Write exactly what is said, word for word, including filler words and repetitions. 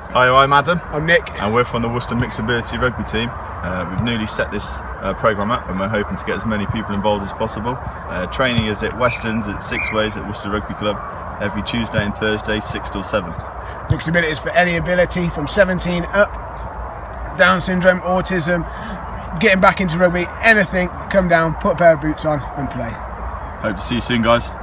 Hi, I'm Adam. I'm Nick. And we're from the Worcester Mixed Ability Rugby team. Uh, we've newly set this uh, programme up and we're hoping to get as many people involved as possible. Uh, training is at Westerns at Six Ways at Worcester Rugby Club every Tuesday and Thursday, six till seven. Mixed Ability is for any ability from seventeen up. Down syndrome, autism, getting back into rugby, anything, come down, put a pair of boots on and play. Hope to see you soon, guys.